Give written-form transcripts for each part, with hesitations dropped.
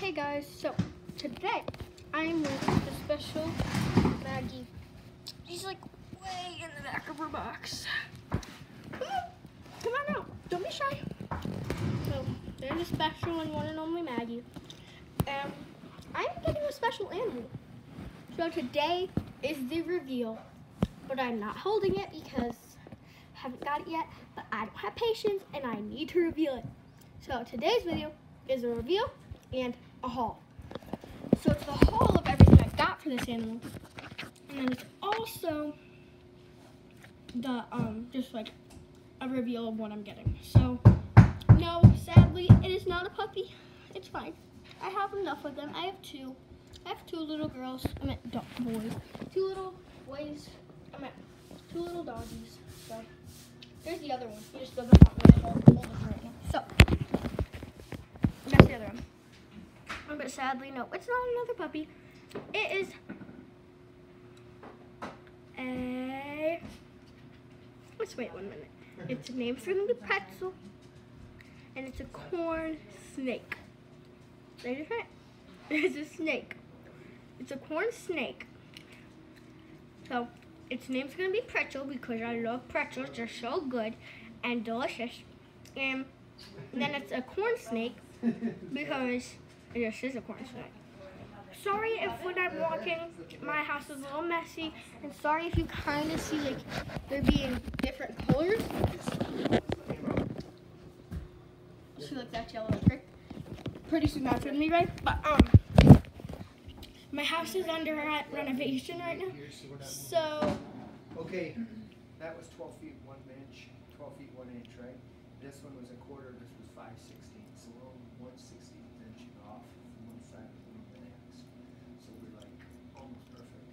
Hey guys, so today I'm with the special Maggie. She's like way in the back of her box. Come on out, don't be shy. So there's a special and one and only Maggie. I'm getting a special animal. So today is the reveal, but I'm not holding it because I haven't got it yet, but I don't have patience and I need to reveal it. So today's video is a reveal and a haul. So it's the haul of everything I got for this animal, and then it's also the just like a reveal of what I'm getting. So no, sadly, it is not a puppy. It's fine. I have enough of them. I have two little girls. I meant boys. Two little boys. I meant two little doggies. So there's the other one. He just doesn't want me to hold it right now. So that's the other one. But sadly, no, it's not another puppy. It is a... Let's wait 1 minute. It's named for the pretzel, and it's a corn snake. It's a snake. It's a corn snake. So its name's gonna be Pretzel because I love pretzels. They're so good and delicious. And then it's a corn snake because this is a corn snake. Sorry if when I'm walking, my house is a little messy, and sorry if you kind of see like they're being different colors. She looks at yellow trick. Pretty soon that's with me, right? But my house is under renovation right now, so. Okay, that was 12 feet 1 inch, 12 feet 1 inch, right? This one was a quarter. This was 5/16, so we're only 1/16 inch off from one side from the next. So we're like almost perfect.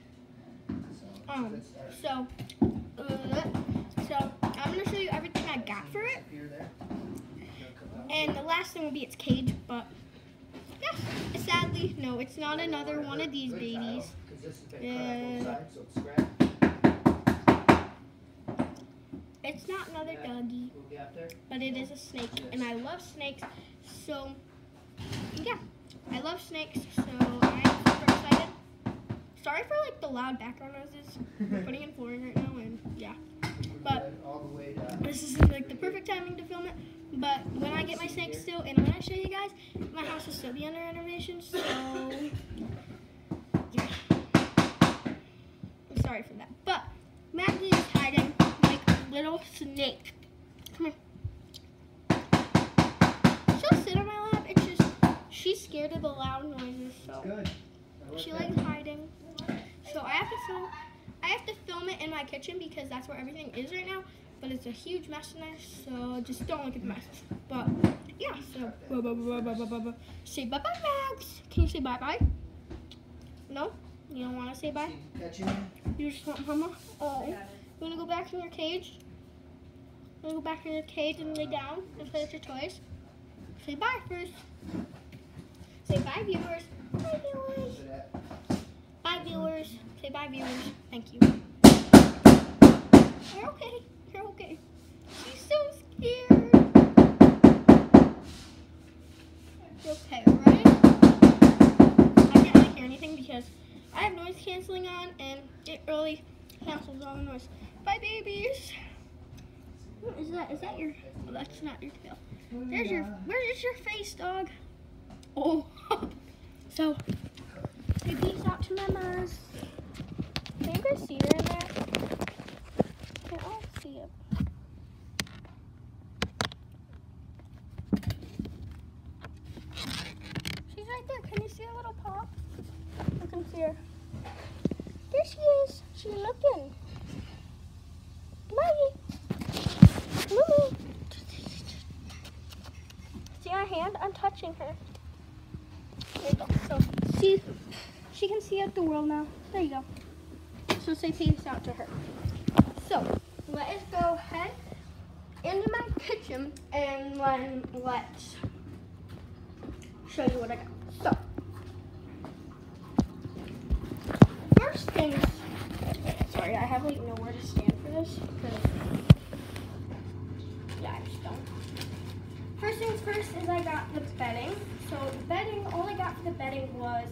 So I'm gonna show you everything I got for it, and the last thing will be its cage. But yeah, sadly, no, it's not another one of these babies. It's not another doggy, but it is a snake, and I love snakes, so yeah, I love snakes, so I'm super excited. Sorry for like the loud background noises. We're putting in flooring right now, and yeah, but this is like the perfect timing to film it. But when I get my snakes still, and when I show you guys, my house will still be under renovation, so yeah, I'm sorry for that. But Maggie is hiding like a little snake. Come here. She'll sit on my lap. It's just she's scared of the loud noises, so she likes hiding. So I have to film it in my kitchen because that's where everything is right now. But it's a huge mess in there, so just don't look at the mess. But yeah, so say bye bye, Max. Can you say bye bye? No, you don't want to say bye. You just want mama. Oh, you want to go back in your cage? You want to go back in your cage and lay down and play with your toys? Say bye first. Say bye, viewers. Bye, viewers. Bye, viewers. Say bye, viewers. Thank you. You're okay. You're okay. She's so scared. You're okay, right? I can't really hear anything because I have noise canceling on and it really cancels all the noise. Bye, babies. What is that? Is that your? Oh, that's not your tail. There's your. Where's your face, dog? Oh. So, say peace out to mamas. Can you guys see her in there? I'll see it. She's right there. Can you see her little paw? I can see her. There she is. She's looking. Maggie. Mommy. See our hand? I'm touching her. There you go. So she can see out the world now. There you go. So say peace out to her. So, let us go ahead into my kitchen and let's show you what I got. So, first things, sorry, I have like nowhere to stand for this because, yeah, I just don't. First things first is I got the bedding. So, the bedding, all I got got for the bedding was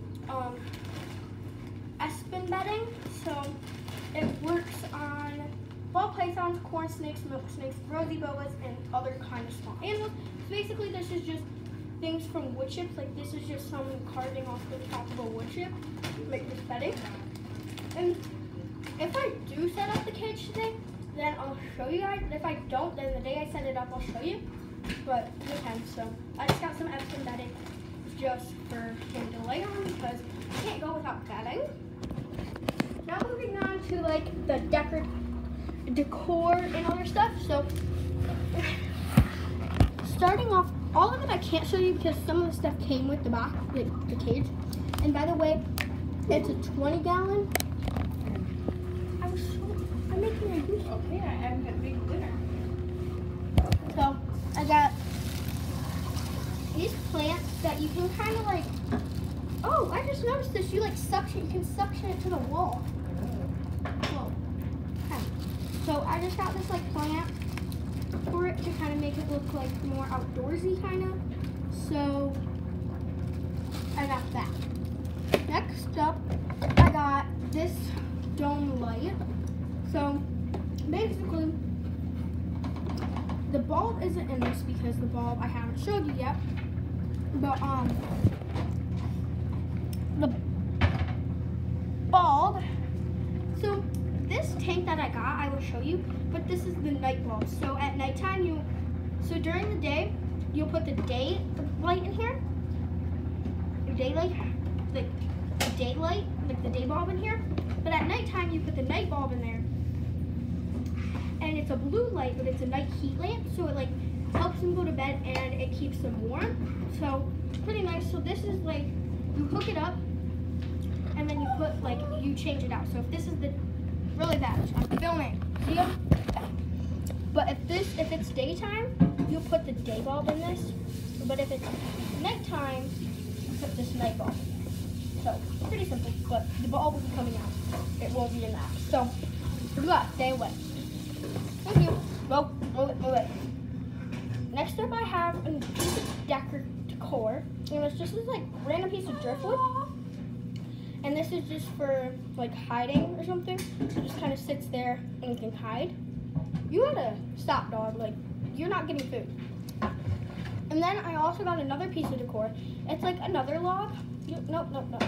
Espen bedding. So it works on ball pythons, corn snakes, milk snakes, rosy boas, and other kind of small animals. So basically this is just things from wood chips. Like this is just some carving off the top of a wood chip to make this bedding. And if I do set up the cage today, then I'll show you guys. If I don't, then the day I set it up, I'll show you. But it depends. So I just got some Epson bedding just for him to lay on because I can't go without bedding. Now moving on to like the decor and other stuff. So starting off, all of it I can't show you because some of the stuff came with the box, like the cage. And by the way, it's a 20-gallon. I'm making a juice. Okay, I'm a big winner. So I got these plants that you can kind of like. Oh, I just noticed this. You like suction. You can suction it to the wall. Whoa. Okay. So I just got this like plant for it to kind of make it look like more outdoorsy kind of. So I got that. Next up, I got this dome light. So basically, the bulb isn't in this because the bulb I haven't showed you yet. But the bulb. So this tank that I got, I will show you. But this is the night bulb. So at nighttime, so during the day, you'll put the day light in here. The daylight, like the daylight, like the day bulb in here. But at nighttime, you put the night bulb in there. And it's a blue light, but it's a night heat lamp, so it like helps them go to bed and it keeps them warm. So pretty nice. So this is like, you hook it up and then you put like, you change it out. So if this is the, really bad, I'm filming, see ya? But if it's daytime, you put the day bulb in this. But if it's nighttime, you put this night bulb in. So pretty simple, but the bulb will be coming out. It won't be in that. So good luck, stay away. Thank you. Move it. Next up, I have a piece of decor, and it's just this like random piece of driftwood. And this is just for like hiding or something. It just kind of sits there and you can hide. You gotta stop, dog. Like you're not getting food. And then I also got another piece of decor. It's like another log. Nope.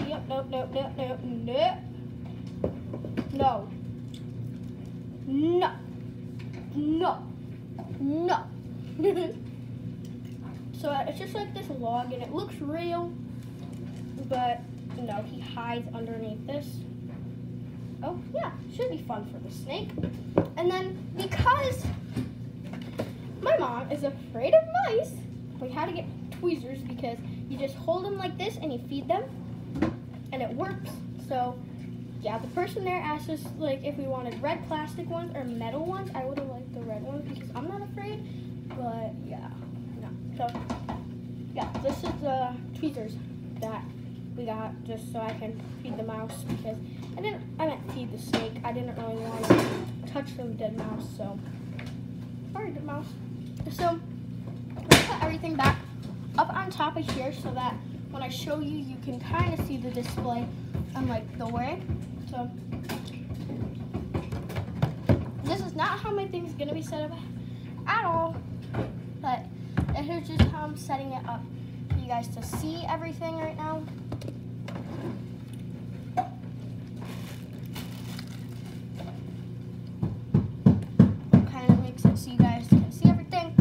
No. So it's just like this log and it looks real, but no, he hides underneath this. Oh yeah, should be fun for the snake. And then because my mom is afraid of mice, we had to get tweezers because you just hold them like this and you feed them and it works. So yeah, the person there asked us like if we wanted red plastic ones or metal ones. I would have liked the red ones because I'm not afraid, but yeah, no. So yeah, this is the tweezers that we got just so I can feed the mouse because I meant feed the snake. I didn't really want to touch the dead mouse, so sorry, dead mouse. So let's put everything back up on top of here so that when I show you, you can kind of see the display on like the way. So this is not how my thing's gonna be set up at all, but here's just how I'm setting it up for you guys to see everything right now. Kind of makes it so you guys can see everything.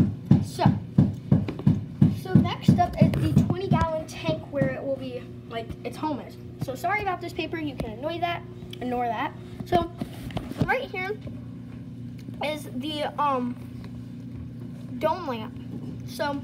So next up is the 20-gallon tank where it will be like its home is. So sorry about this paper, you can ignore that. So right here is the dome lamp. So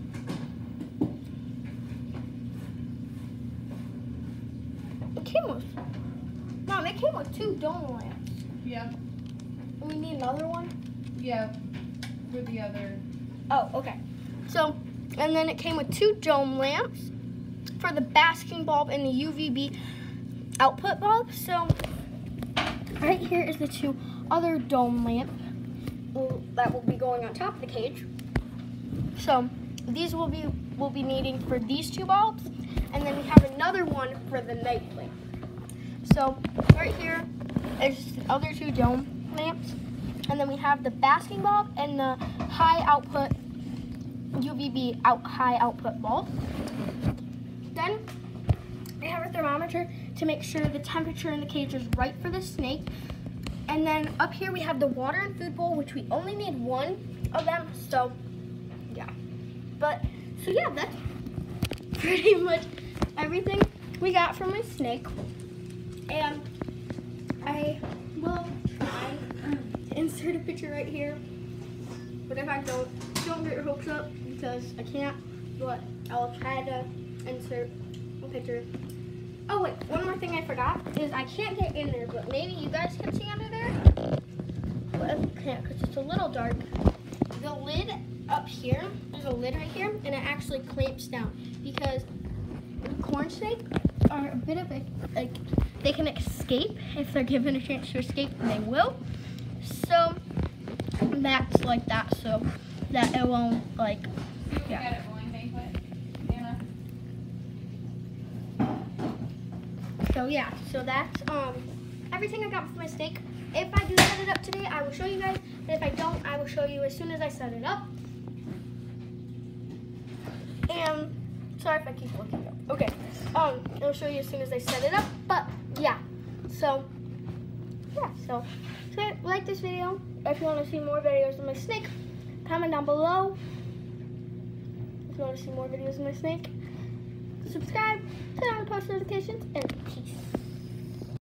it came with two dome lamps. Yeah. And we need another one? Yeah. For the other. Oh, okay. So, and then it came with two dome lamps for the basking bulb and the UVB output bulb. So right here is the two other dome lamp that will be going on top of the cage. So these we'll be needing for these two bulbs, and then we have another one for the night lamp. So right here is the other two dome lamps, and then we have the basking bulb and the high output UVB high output bulb. Then we have a thermometer to make sure the temperature in the cage is right for the snake. And then up here we have the water and food bowl, which we only need one of them. So yeah, so yeah, that's pretty much everything we got from my snake. And I will try to insert a picture right here. But if I don't get your hopes up because I can't. But I'll try to insert a picture. Oh wait, one more thing I forgot is I can't get in there, but maybe you guys can see under there. But I can't because it's a little dark. The lid up here, there's a lid right here, and it actually clamps down because corn snake are a bit of a, like, they can escape if they're given a chance to escape, and they will. So that's like that, so that it won't, like, yeah. So yeah, so that's everything I got for my snake. If I do set it up today, I will show you guys. And if I don't, I will show you as soon as I set it up. And sorry if I keep looking up. Okay, I'll show you as soon as I set it up. But yeah, so like this video. If you want to see more videos of my snake, comment down below. If you want to see more videos of my snake, subscribe, turn on post notifications, and peace.